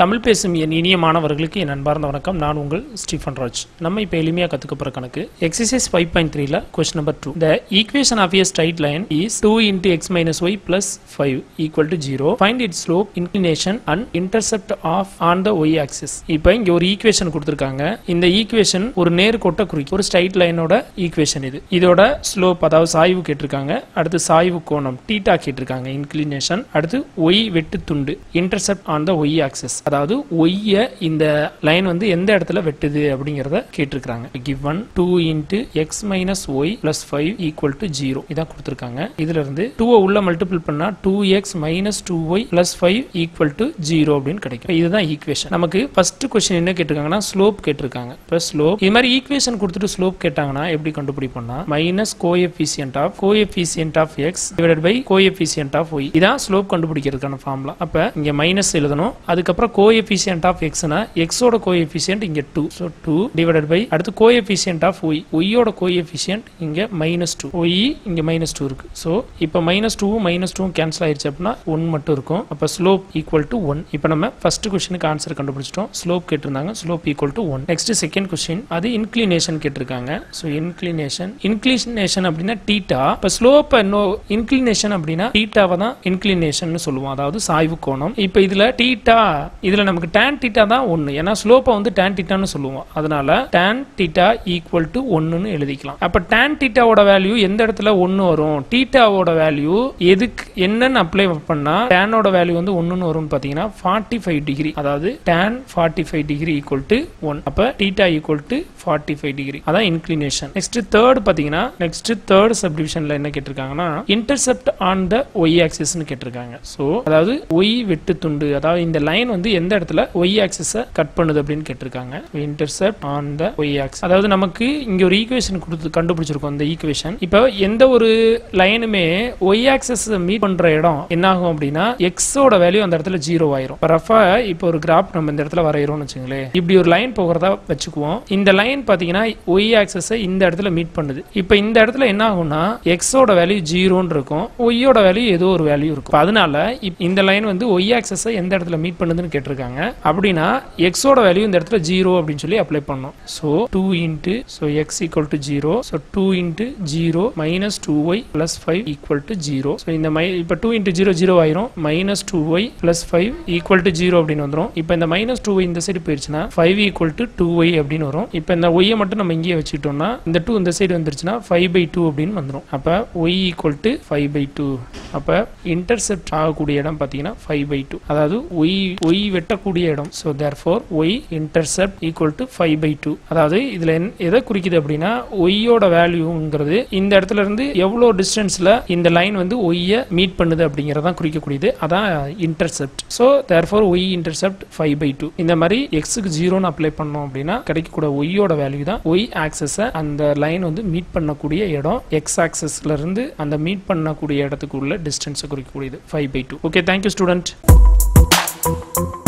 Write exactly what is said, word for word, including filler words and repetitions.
தமிழ் பேசும் என் இனிய மாணவர்களுக்கு என் அன்பார்ந்த வணக்கம். நான் உங்கள் ஸ்டீஃபன் ராஜ். நம்ம இப்போ எளிமையாக கற்றுக்க போகிற கணக்கு எக்ஸசைஸ் ஃபைவ் பாயிண்ட் த்ரீல question number two. The equation of a straight line is two into x minus y plus five equal to zero. Find it slope, inclination and intercept of on the y axis. இப்போ இங்கே ஒரு equation கொடுத்துருக்காங்க. இந்த equation ஒரு நேர்கோட்டை குறிக்கும் ஒரு straight லைனோட equation. இது இதோட ஸ்லோப் அதாவது சாய்வு கேட்டிருக்காங்க. அடுத்து சாய்வு கோணம் டீட்டா கேட்டிருக்காங்க. இன்க்ளினேஷன் அடுத்து ஒய் வெட்டு துண்டு intercept on the y axis. அதாவது ஒய்ய இந்த லைன் வந்து எந்த இடத்துல வெட்டுது அப்படிங்கறத கேட்டிருக்காங்க. given two into x minus y plus five equal to zero இதான் கொடுத்திருக்காங்க. இதுல இருந்து டூ உள்ள மல்டிபிள் பண்ணா two x minus two y plus five equal to zero அப்படினு கிடைக்கும். இதுதான் ஈக்குவேஷன். நமக்கு ஃபர்ஸ்ட் क्वेश्चन என்ன கேட்டிருக்காங்கன்னா ஸ்லோப் கேட்டிருக்காங்க. இப்ப ஸ்லோப் இது மாதிரி ஈக்குவேஷன் கொடுத்துட்டு ஸ்லோப் கேட்டாங்கன்னா எப்படி கண்டுபிடிப்போம்னா minus coefficient of coefficient of x divided by coefficient of y. இதான் ஸ்லோப் கண்டுபிடிக்கிறதுக்கான ஃபார்முலா. அப்ப இங்க மைனஸ் எழுதணும். அதுக்கப்புறம் coefficient of x na x ஓட coefficient இங்க two. so two divided by அடுத்து coefficient of y. y ஓட coefficient இங்க minus டூ. y இங்க minus டூ இருக்கு. so இப்போ minus two minus two cancel ஆயிருச்சு அப்படினா ஒன் மட்டும் இருக்கும். அப்ப slope equal to ஒன். இப்போ நம்ம ஃபர்ஸ்ட் क्वेश्चनக்கு ஆன்சர் கண்டுபிடிச்சிட்டோம். slope கேட்டிருந்தாங்க. slope equal to one. Next second question அது inclination கேட்டிருக்காங்க. so inclination inclination அப்படினா θ. இப்ப slope நோ inclination அப்படினா θவை தான் inclination னு சொல்லுவோம். அதாவது சாய்வு கோணம். இப்போ இதுல θ இதுல நமக்கு tan θ தான் ஒன்னு. ஏனா ஸ்லோப்பை வந்து tan θ னு சொல்லுவோம். அதனால tan θ equal to ஒன் னு எழுதிக்கலாம். அப்ப tan θ ஓட வேல்யூ எந்த இடத்துல ஒன்னு வரும்? θ ஓட வேல்யூ எதுக்கு என்னன்னு அப்ளை பண்ணா tan ஓட வேல்யூ வந்து ஒன்னு னு வரும்னு பாத்தீங்கன்னா ஃபார்ட்டி ஃபைவ் டிகிரி. அதாவது tan forty five degree equal to one. அப்ப θ equal to forty five degree. அதான் இன்க்ளினேஷன். நெக்ஸ்ட் தேர்ட் பாத்தீங்கன்னா நெக்ஸ்ட் தேர்ட் சப்டிவிஷன்ல என்ன கேட்டிருக்காங்கன்னா intercept on the y axis னு கேட்டிருக்காங்க. சோ அதாவது ஒய் வெட்டு துண்டு அதாவது இந்த லைன் வந்து எந்த இடத்துல ஒய் ஆக்சிஸை கட் பண்ணுது அப்படின்னு கேட்டிருக்காங்க. Intercept on the y axis. அதாவது நமக்கு இங்க ஒரு ஈக்குவேஷன் கொடுத்து கண்டுபிடிச்சிருக்கோம். இந்த ஈக்குவேஷன் இப்போ எந்த ஒரு லைனுமே ஒய் ஆக்சிஸ் மீட் பண்ற இடம் என்ன ஆகும் அப்படின்னா எக்ஸ் ஓட வேல்யூ அந்த இடத்துல ஜீரோ ஆயிரும். ரஃபா இப்போ ஒரு கிராஃப் நம்ம இந்த இடத்துல வரையறோம்னு வச்சுங்களேன். இப்படி ஒரு லைன் போகிறதா வச்சுக்குவோம். இந்த லைன் பாத்தீங்கன்னா ஒய் ஆக்சிஸை இந்த இடத்துல மீட் பண்ணுது. இப்போ இந்த இடத்துல என்ன ஆகும்னா எக்ஸ் ஓட வேல்யூ ஜீரோன்னு இருக்கும். ஒய் ஓட வேல்யூ ஏதோ ஒரு வேல்யூ இருக்கும். அதனால இந்த லைன் வந்து ஒய் ஆக்சிஸை எந்த இடத்துல மீட் பண்ணுதுன்னு கேட்டிருக்காங்க. அப்படின்னா x ஓட வேல்யூ இந்த இடத்துல ஜீரோ அப்படின்னு சொல்லி அப்ளை பண்ணோம். So two into so x equal to zero. so டூ into zero minus two y plus five equal to zero. so இந்த இப்ப டூ into ஜீரோ ஜீரோ ஆயிரும். minus two y plus five equal to zero அப்படின்னு வந்துரும். இப்போ இந்த minus two y இந்த side போயிருச்சுனா five equal to two y அப்படின்னு வரும். இப்போ இந்த y மட்டும் நம்ம இங்கேயே வச்சிட்டோம்னா இந்த டூ இந்த சைடு வந்துருச்சுனா ஃபைவ் by டூ அப்படின்னு வந்துரும். அப்ப y equal to five by two. அப்ப இன்டர்செப்ட் ஆகக்கூடிய இடம் பாத்தீங்கன்னா ஃபைவ் by டூ. அதாவது y y வெட்டக்கூடிய இடம். so therefore y intercept equal to five by two. அதாவது இதுல எதை குறிக்குது அப்படின்னா y ஓட வேல்யூங்கிறது இந்த இடத்துல இருந்து எவ்வளவு டிஸ்டன்ஸ்ல இந்த லைன் வந்து y ய மீட் பண்ணுது அப்படிங்கறத குறிக்கக்கூடியது. அதான் intercept. so therefore y intercept five by two. இந்த மாதிரி x க்கு ஜீரோ னு அப்ளை பண்ணோம் அப்படின்னா கிடைக்கக்கூடிய y ஓட வேல்யூ தான் y ஆக்சிஸ் அந்த லைன் வந்து மீட் பண்ணக்கூடிய இடம். x ஆக்சிஸ்ல இருந்து அந்த மீட் பண்ணக்கூடிய இடத்துக்கு உள்ள டிஸ்டன்ஸ் குறிக்கக்கூடியது five by two. Okay, thank you student.